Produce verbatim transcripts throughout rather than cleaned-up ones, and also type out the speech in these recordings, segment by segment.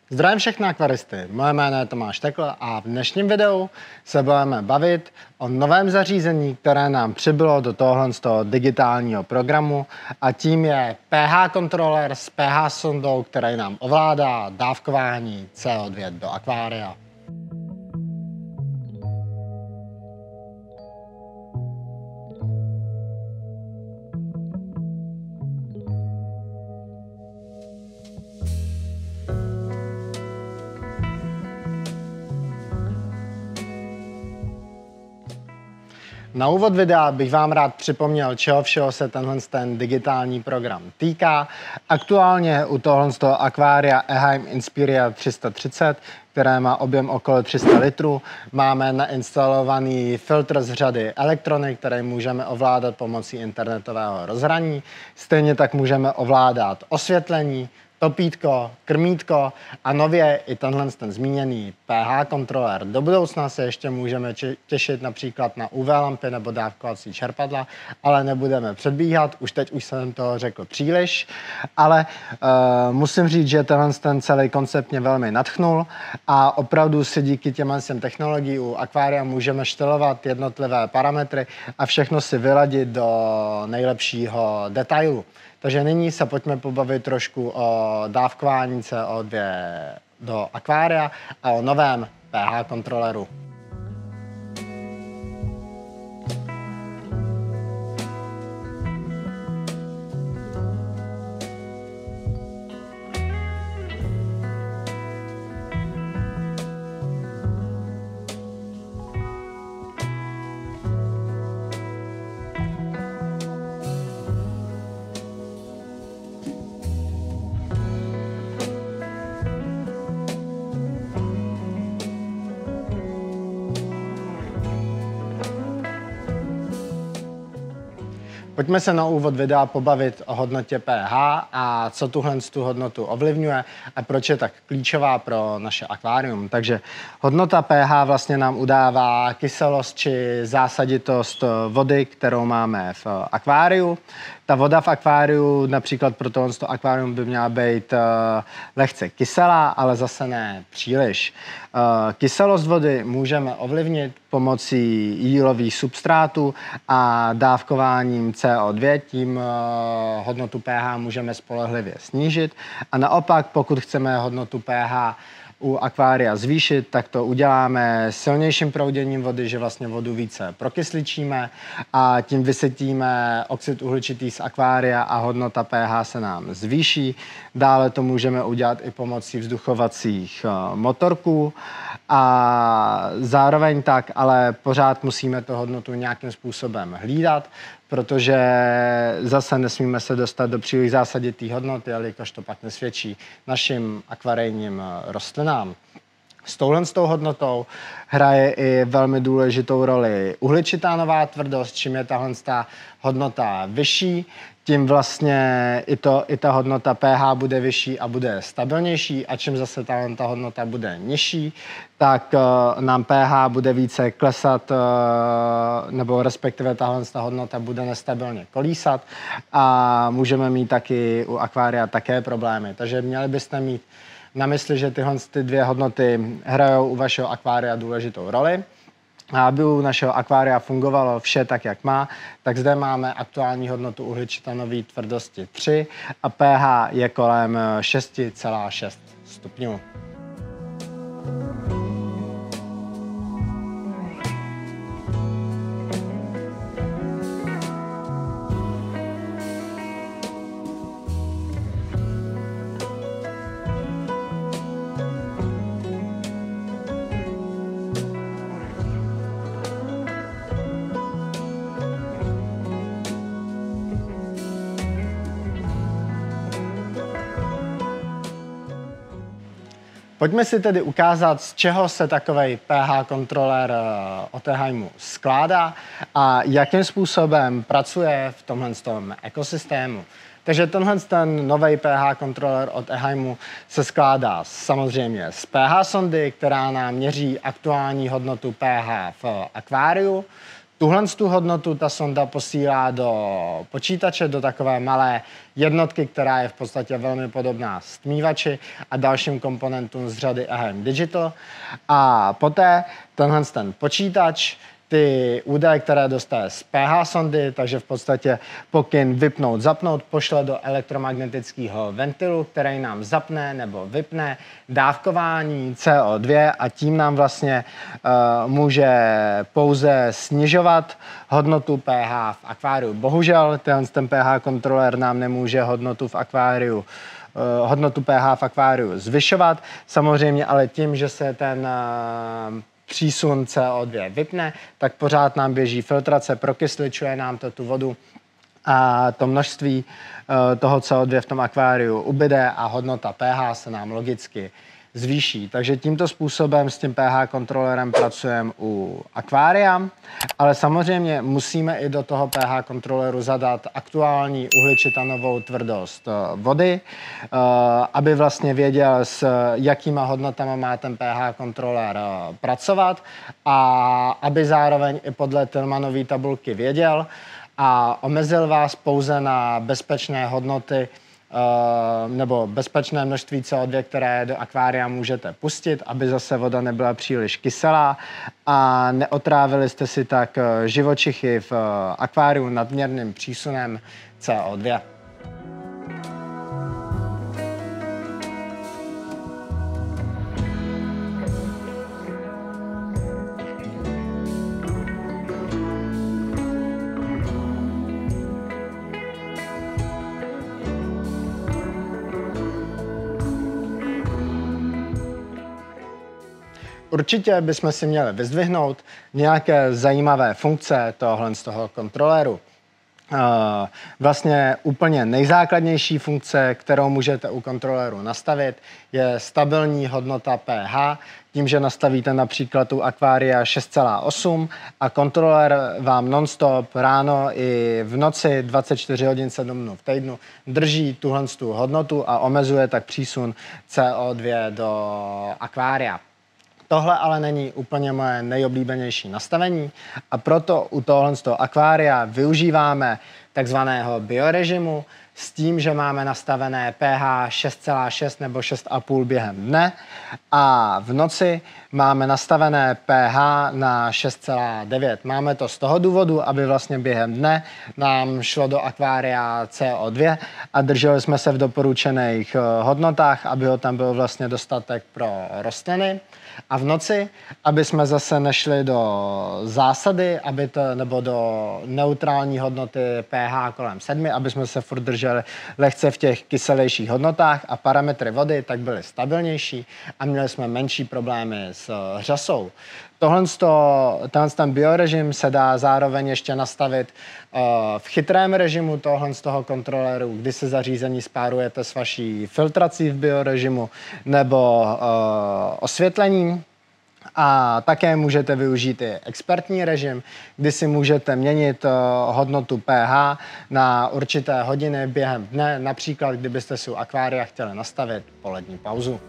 Zdravím všechny akvaristy, moje jméno je Tomáš Tekl a v dnešním videu se budeme bavit o novém zařízení, které nám přibylo do tohohle z toho digitálního programu a tím je pH kontroler s pH sondou, který nám ovládá dávkování C O dva do akvária. Na úvod videa bych vám rád připomněl, čeho všeho se tenhle ten digitální program týká. Aktuálně u tohohle z toho akvária Eheim Inspiria tři sta třicet, které má objem okolo tři sta litrů, máme nainstalovaný filtr z řady Electronic, který můžeme ovládat pomocí internetového rozhraní. Stejně tak můžeme ovládat osvětlení, topítko, krmítko a nově i tenhle ten zmíněný pH kontroler. Do budoucna se ještě můžeme těšit například na U V lampy nebo dávkovací čerpadla, ale nebudeme předbíhat, už teď už jsem toho řekl příliš, ale uh, musím říct, že tenhle ten celý koncept mě velmi nadchnul a opravdu si díky těmhle technologiím u akvária můžeme štelovat jednotlivé parametry a všechno si vyladit do nejlepšího detailu. Takže nyní se pojďme pobavit trošku o dávkování C O dva do akvária a o novém pH kontroleru. Pojďme se na úvod videa pobavit o hodnotě pH a co tuhle tu hodnotu ovlivňuje a proč je tak klíčová pro naše akvárium. Takže hodnota pH vlastně nám udává kyselost či zásaditost vody, kterou máme v akváriu. Ta voda v akváriu, například pro tohle akvárium by měla být uh, lehce kyselá, ale zase ne příliš. Uh, kyselost vody můžeme ovlivnit pomocí jílových substrátů a dávkováním C O dva, tím uh, hodnotu pH můžeme spolehlivě snížit. A naopak, pokud chceme hodnotu pH u akvária zvýšit, tak to uděláme silnějším prouděním vody, že vlastně vodu více prokysličíme a tím vysytíme oxid uhličitý z akvária a hodnota pH se nám zvýší. Dále to můžeme udělat i pomocí vzduchovacích motorků a zároveň tak, ale pořád musíme tu hodnotu nějakým způsobem hlídat, protože zase nesmíme se dostat do příliš zásaditých hodnot, jelikož to pak nesvědčí našim akvarijním rostlinám. S touhle s tou hodnotou hraje i velmi důležitou roli uhličitánová tvrdost, čím je tahle hodnota vyšší, tím vlastně i, to, i ta hodnota pH bude vyšší a bude stabilnější a čím zase tahle ta hodnota bude nižší, tak uh, nám pH bude více klesat, uh, nebo respektive tahle ta hodnota bude nestabilně kolísat a můžeme mít taky u akvária také problémy. Takže měli byste mít na mysli, že tyhle ty dvě hodnoty hrajou u vašeho akvária důležitou roli. A aby u našeho akvária fungovalo vše tak, jak má, tak zde máme aktuální hodnotu uhličitanové tvrdosti tři a pH je kolem šest celá šest stupňů. Pojďme si tedy ukázat, z čeho se takový pH kontroler od Eheimu skládá a jakým způsobem pracuje v tomhle tom ekosystému. Takže tenhle ten nový pH kontroler od Eheimu se skládá samozřejmě z pH sondy, která nám měří aktuální hodnotu pH v akváriu. Tuhle tu hodnotu ta sonda posílá do počítače, do takové malé jednotky, která je v podstatě velmi podobná stmívači a dalším komponentům z řady A H M Digital. A poté tenhle ten počítač ty údaje, které dostane z P H sondy, takže v podstatě pokyn vypnout, zapnout, pošle do elektromagnetického ventilu, který nám zapne nebo vypne dávkování C O dva a tím nám vlastně uh, může pouze snižovat hodnotu P H v akváriu. Bohužel ten, ten P H kontroler nám nemůže hodnotu v akváriu uh, hodnotu P H v akváriu zvyšovat. Samozřejmě ale tím, že se ten uh, přísun C O dva vypne, tak pořád nám běží filtrace, prokysličuje nám to tu vodu a to množství uh, toho C O dva v tom akváriu ubyde a hodnota P H se nám logicky zvýší. Takže tímto způsobem s tím P H kontrolerem pracujeme u akvária, ale samozřejmě musíme i do toho P H kontroleru zadat aktuální uhličitanovou tvrdost vody, aby vlastně věděl, s jakýma hodnotama má ten P H kontroler pracovat a aby zároveň i podle Tillmanovy tabulky věděl a omezil vás pouze na bezpečné hodnoty Uh, nebo bezpečné množství C O dva, které do akvária můžete pustit, aby zase voda nebyla příliš kyselá a neotrávili jste si tak živočichy v uh, akváriu nadměrným přísunem C O dva. Určitě bychom si měli vyzdvihnout nějaké zajímavé funkce tohle z toho kontroleru. Vlastně úplně nejzákladnější funkce, kterou můžete u kontroleru nastavit, je stabilní hodnota P H. Tím, že nastavíte například u akvária šest celá osm a kontroler vám non-stop ráno i v noci dvacet čtyři hodin sedm dnů v týdnu drží tuhle tu hodnotu a omezuje tak přísun C O dva do akvária. Tohle ale není úplně moje nejoblíbenější nastavení a proto u tohle z toho akvária využíváme takzvaného biorežimu s tím, že máme nastavené P H šest celá šest nebo šest celá pět během dne a v noci máme nastavené P H na šest celá devět. Máme to z toho důvodu, aby vlastně během dne nám šlo do akvária C O dva a drželi jsme se v doporučených hodnotách, aby ho tam byl vlastně dostatek pro rostliny. A v noci, aby jsme zase nešli do zásady, aby to, nebo do neutrální hodnoty P H kolem sedmi, aby jsme se furt drželi lehce v těch kyselějších hodnotách a parametry vody tak byly stabilnější a měli jsme menší problémy s řasou. Tohle tenhle ten biorežim se dá zároveň ještě nastavit uh, v chytrém režimu tohle z toho kontroleru, kdy se zařízení spárujete s vaší filtrací v biorežimu nebo uh, osvětlením. A také můžete využít i expertní režim, kdy si můžete měnit uh, hodnotu P H na určité hodiny během dne, například kdybyste si u akvária chtěli nastavit polední pauzu.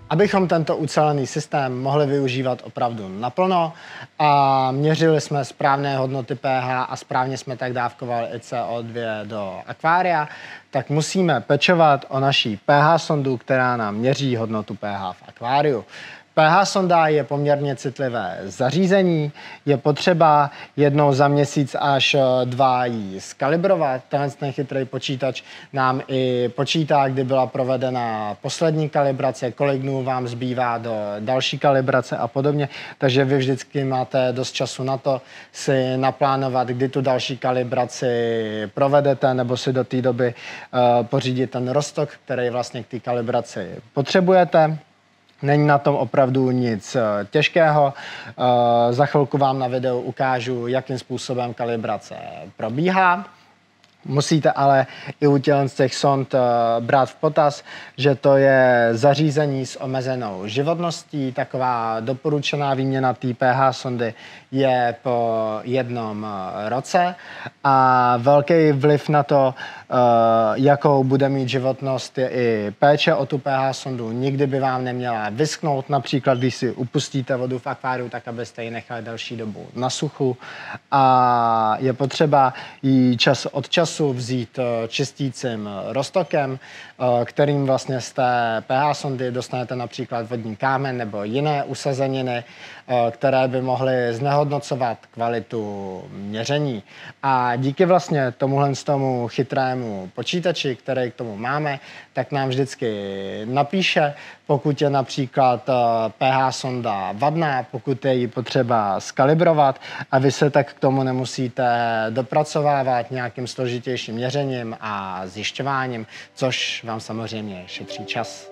Abychom tento ucelený systém mohli využívat opravdu naplno a měřili jsme správné hodnoty pH a správně jsme tak dávkovali i C O dva do akvária, tak musíme pečovat o naší pH sondu, která nám měří hodnotu pH v akváriu. pH sonda je poměrně citlivé zařízení, je potřeba jednou za měsíc až dva ji skalibrovat. Tenhle ten chytrý počítač nám i počítá, kdy byla provedena poslední kalibrace, kolik dnů vám zbývá do další kalibrace a podobně. Takže vy vždycky máte dost času na to si naplánovat, kdy tu další kalibraci provedete, nebo si do té doby uh, pořídit ten roztok, který vlastně k té kalibraci potřebujete. Není na tom opravdu nic těžkého. Za chvilku vám na videu ukážu, jakým způsobem kalibrace probíhá. Musíte ale i u těch sond brát v potaz, že to je zařízení s omezenou životností. Taková doporučená výměna té pH sondy je po jednom roce a velký vliv na to, jakou bude mít životnost, je i péče o tu pH sondu. Nikdy by vám neměla vyschnout, například když si upustíte vodu v akváriu, tak abyste ji nechali delší dobu na suchu. A je potřeba ji čas od času vzít čistícím roztokem, kterým vlastně z té pH sondy dostanete například vodní kámen nebo jiné usazeniny, které by mohly znehodnocovat kvalitu měření. A díky vlastně tomuhle tomu chytrému počítači, který k tomu máme, tak nám vždycky napíše, pokud je například pH sonda vadná, pokud je ji potřeba skalibrovat a vy se tak k tomu nemusíte dopracovávat nějakým složitějším měřením a zjišťováním, což vám samozřejmě šetří čas.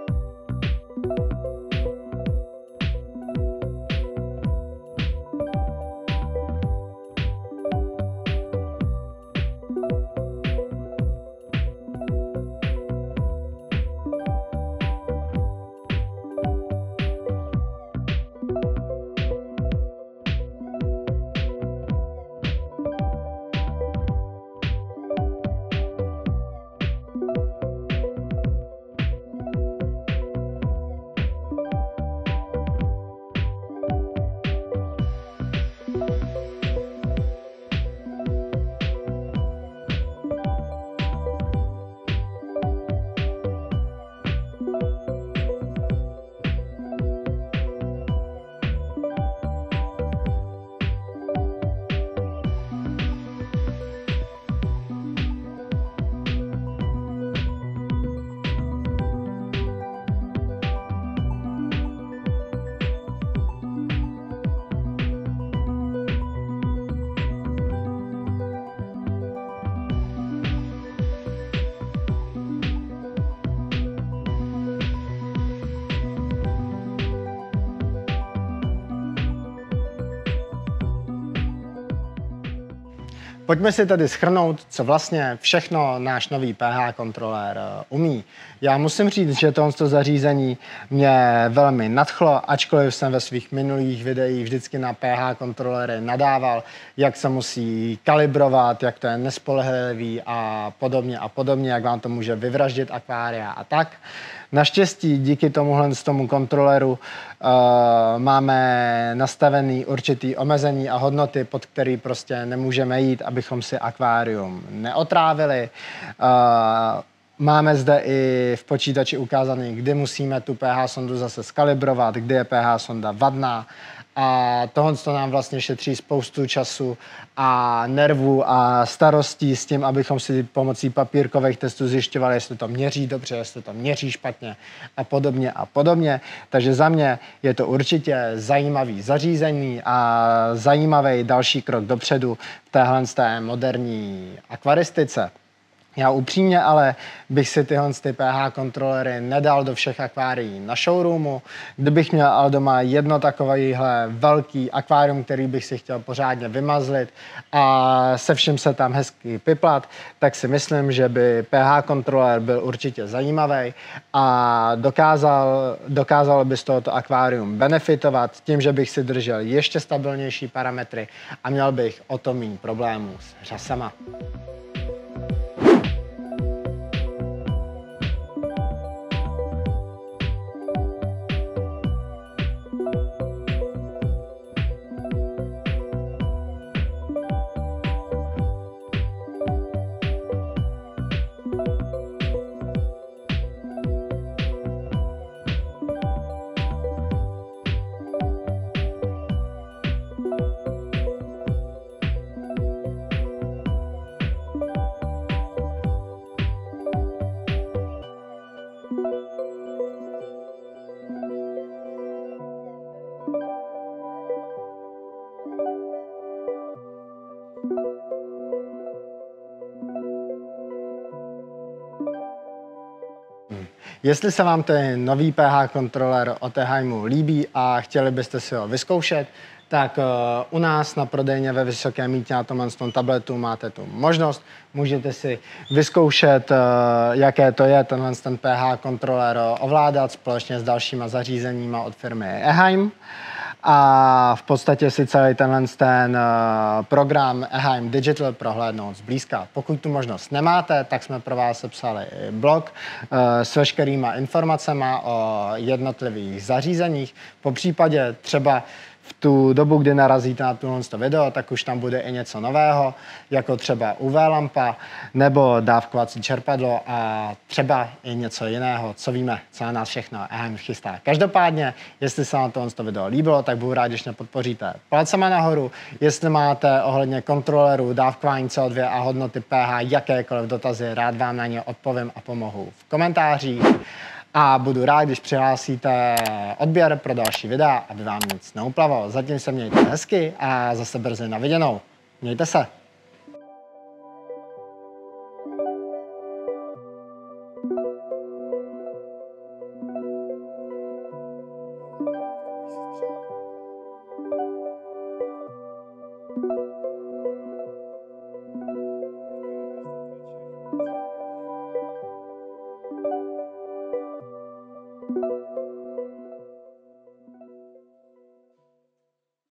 Pojďme si tedy shrnout, co vlastně všechno náš nový pH kontrolér umí. Já musím říct, že tohle zařízení mě velmi nadchlo, ačkoliv jsem ve svých minulých videích vždycky na pH kontroléry nadával, jak se musí kalibrovat, jak to je nespolehlivý a podobně a podobně, jak vám to může vyvraždit akvária a tak. Naštěstí díky tomuhle tomu kontroleru uh, máme nastavený určitý omezení a hodnoty, pod který prostě nemůžeme jít, abychom si akvárium neotrávili. Uh, Máme zde i v počítači ukázaný, kdy musíme tu pH sondu zase skalibrovat, kdy je pH sonda vadná. A tohle to nám vlastně šetří spoustu času a nervů a starostí s tím, abychom si pomocí papírkových testů zjišťovali, jestli to měří dobře, jestli to měří špatně a podobně a podobně. Takže za mě je to určitě zajímavý zařízení a zajímavý další krok dopředu v téhle moderní akvaristice. Já upřímně ale bych si tyhle ty pH kontrolery nedal do všech akvárií na showroomu. Kdybych měl ale doma jedno takovýhle velký akvárium, který bych si chtěl pořádně vymazlit a se vším se tam hezky piplat, tak si myslím, že by pH kontroler byl určitě zajímavý a dokázal, dokázalo by z tohoto akvárium benefitovat tím, že bych si držel ještě stabilnější parametry a měl bych o to méně problémů s řasama. Jestli se vám ten nový P H kontroler od Eheimu líbí a chtěli byste si ho vyzkoušet, tak uh, u nás na prodejně ve Vysokém Mýtě na tomhle tom tabletu máte tu možnost. Můžete si vyzkoušet, uh, jaké to je tenhle ten P H kontroler ovládat společně s dalšíma zařízeníma od firmy Eheim. A v podstatě si celý tenhle ten uh, program Eheim Digital prohlédnout zblízka. Pokud tu možnost nemáte, tak jsme pro vás sepsali blog uh, s veškerýma informacema o jednotlivých zařízeních. Po případě třeba v tu dobu, kdy narazíte na tohle video, tak už tam bude i něco nového, jako třeba U V lampa nebo dávkovací čerpadlo a třeba i něco jiného, co víme, co na nás všechno Eheim chystá. Každopádně, jestli se vám tohle video líbilo, tak budu rád, když mě podpoříte palcema nahoru. Jestli máte ohledně kontrolerů, dávkování C O dva a hodnoty P H jakékoliv dotazy, rád vám na ně odpovím a pomohu v komentářích. A budu rád, když přihlásíte odběr pro další videa, aby vám nic neuplavalo. Zatím se mějte hezky a zase brzy na viděnou. Mějte se.